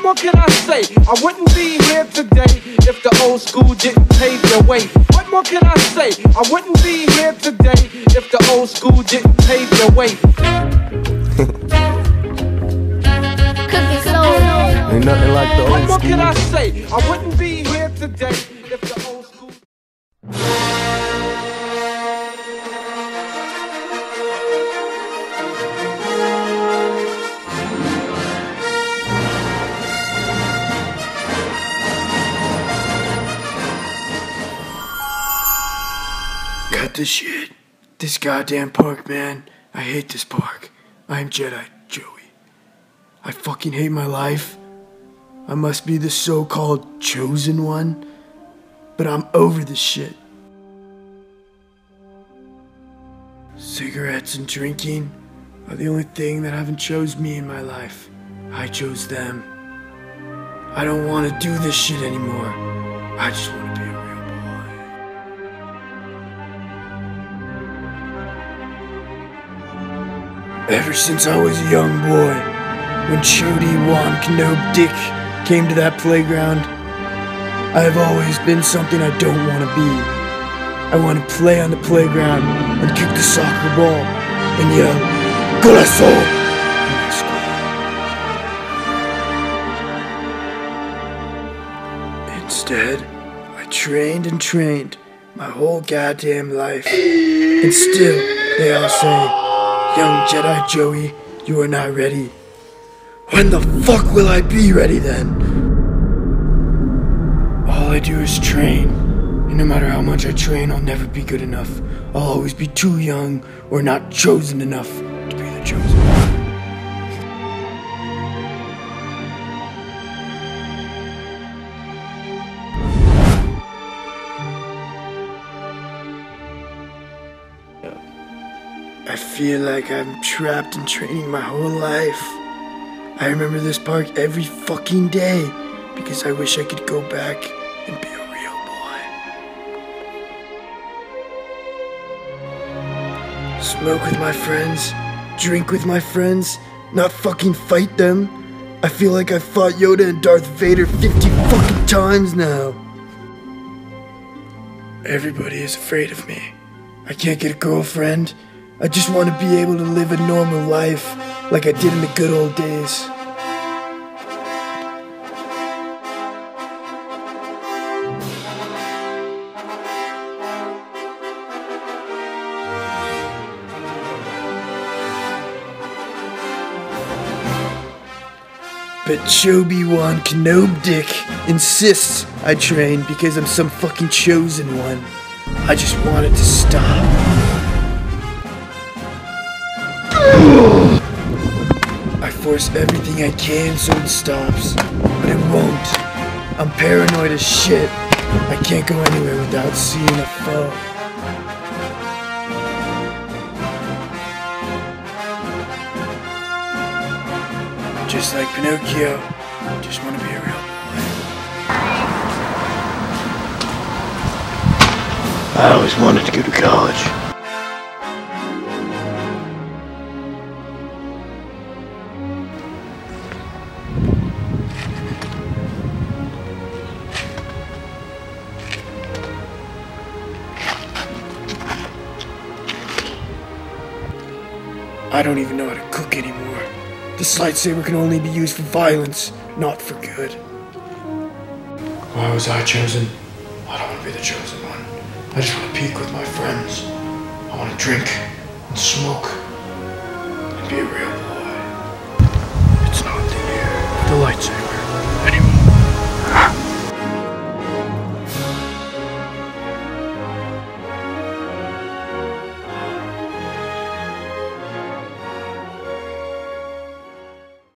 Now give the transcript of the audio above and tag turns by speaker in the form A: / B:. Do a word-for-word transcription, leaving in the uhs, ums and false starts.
A: more can I say? I wouldn't be here today if the old school didn't pave the way. What more can I say? I wouldn't be here today if the old school didn't pave the way.
B: Cookie soul.
C: Ain't nothing like the old
A: What more
C: school.
A: can I say? I wouldn't be here today if the old school.
D: Cut this shit. This goddamn park, man. I hate this park. I'm Jedi Joey. I fucking hate my life. I must be the so-called chosen one. But I'm over this shit. Cigarettes and drinking are the only thing that haven't chose me in my life. I chose them. I don't want to do this shit anymore. I just want to be a real boy. Ever since I was a young boy, when Obi-Wan Kenobi came to that playground, I have always been something I don't want to be. I want to play on the playground and kick the soccer ball and yell, "Corazón!" when I score. Instead, I trained and trained my whole goddamn life. And still, they all say, "Young Jedi Joey, you are not ready." When the fuck will I be ready then? All I do is train, and no matter how much I train, I'll never be good enough. I'll always be too young or not chosen enough to be the chosen one. I feel like I'm trapped in training my whole life. I remember this park every fucking day because I wish I could go back and be a real boy. Smoke with my friends, drink with my friends, not fucking fight them. I feel like I've fought Yoda and Darth Vader fifty fucking times now. Everybody is afraid of me. I can't get a girlfriend. I just want to be able to live a normal life like I did in the good old days. But Obi-Wan Kenobi insists I train because I'm some fucking chosen one. I just want it to stop. I force everything I can so it stops, but it won't. I'm paranoid as shit. I can't go anywhere without seeing a foe. Just like Pinocchio, I just want to be a real boy. I always wanted to go to college. I don't even know how to cook anymore. This lightsaber can only be used for violence, not for good. Why was I chosen? I don't want to be the chosen one. I just want to peek with my friends. I want to drink and smoke and be a real boy.